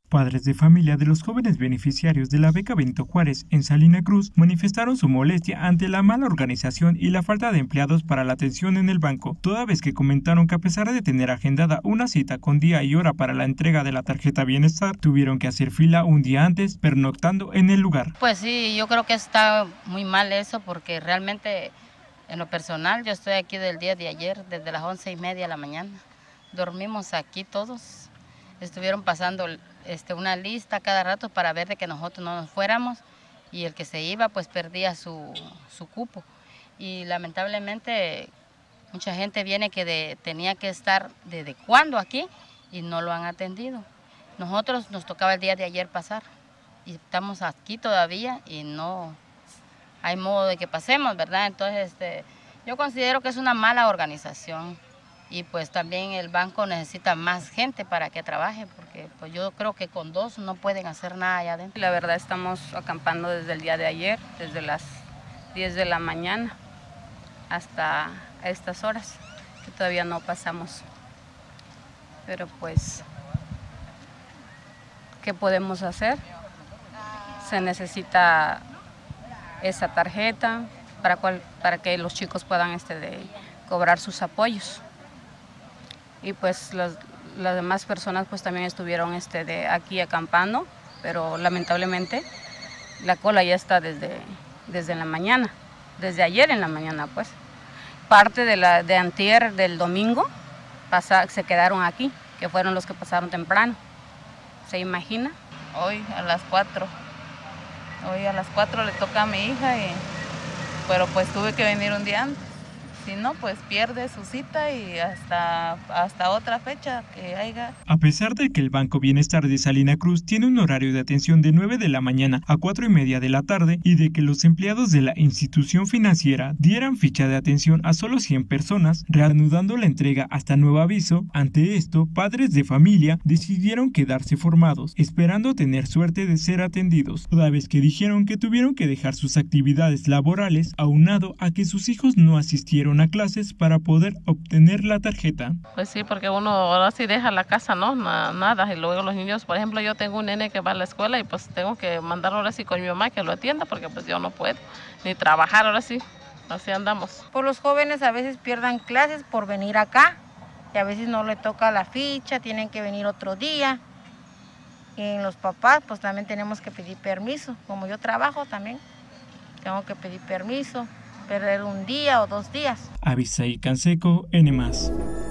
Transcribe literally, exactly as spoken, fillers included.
Padres de familia de los jóvenes beneficiarios de la beca Benito Juárez en Salina Cruz manifestaron su molestia ante la mala organización y la falta de empleados para la atención en el banco, toda vez que comentaron que a pesar de tener agendada una cita con día y hora para la entrega de la tarjeta Bienestar, tuvieron que hacer fila un día antes, pernoctando en el lugar. Pues sí, yo creo que está muy mal eso, porque realmente en lo personal yo estoy aquí del día de ayer, desde las once y media de la mañana. Dormimos aquí todos, estuvieron pasando este, una lista cada rato para ver de que nosotros no nos fuéramos, y el que se iba pues perdía su, su cupo. Y lamentablemente mucha gente viene que de, tenía que estar desde cuándo aquí y no lo han atendido. Nosotros nos tocaba el día de ayer pasar y estamos aquí todavía y no hay modo de que pasemos, ¿verdad? Entonces este, yo considero que es una mala organización. Y pues también el banco necesita más gente para que trabaje, porque pues yo creo que con dos no pueden hacer nada allá adentro. La verdad estamos acampando desde el día de ayer, desde las diez de la mañana hasta estas horas, que todavía no pasamos. Pero pues, ¿qué podemos hacer? Se necesita esa tarjeta para, cual, para que los chicos puedan este, de, cobrar sus apoyos. Y pues los, las demás personas pues también estuvieron este, de aquí acampando, pero lamentablemente la cola ya está desde, desde la mañana, desde ayer en la mañana pues. Parte de, la, de antier del domingo pasa, se quedaron aquí, que fueron los que pasaron temprano. ¿Se imagina? Hoy a las cuatro, hoy a las cuatro le toca a mi hija, y, pero pues tuve que venir un día antes. Si no, pues pierde su cita y hasta, hasta otra fecha que haya. A pesar de que el Banco Bienestar de Salina Cruz tiene un horario de atención de nueve de la mañana a cuatro y media de la tarde y de que los empleados de la institución financiera dieran ficha de atención a solo cien personas, reanudando la entrega hasta nuevo aviso, ante esto, padres de familia decidieron quedarse formados, esperando tener suerte de ser atendidos, toda vez que dijeron que tuvieron que dejar sus actividades laborales, aunado a que sus hijos no asistieron a clases para poder obtener la tarjeta. Pues sí, porque uno ahora sí deja la casa, ¿no? Nada, y luego los niños, por ejemplo, yo tengo un nene que va a la escuela y pues tengo que mandarlo ahora sí con mi mamá que lo atienda, porque pues yo no puedo ni trabajar ahora sí, así andamos. Por los jóvenes a veces pierdan clases por venir acá, y a veces no le toca la ficha, tienen que venir otro día. Y los papás pues también tenemos que pedir permiso, como yo trabajo también, tengo que pedir permiso, perder un día o dos días. Abisaí Canseco, N más.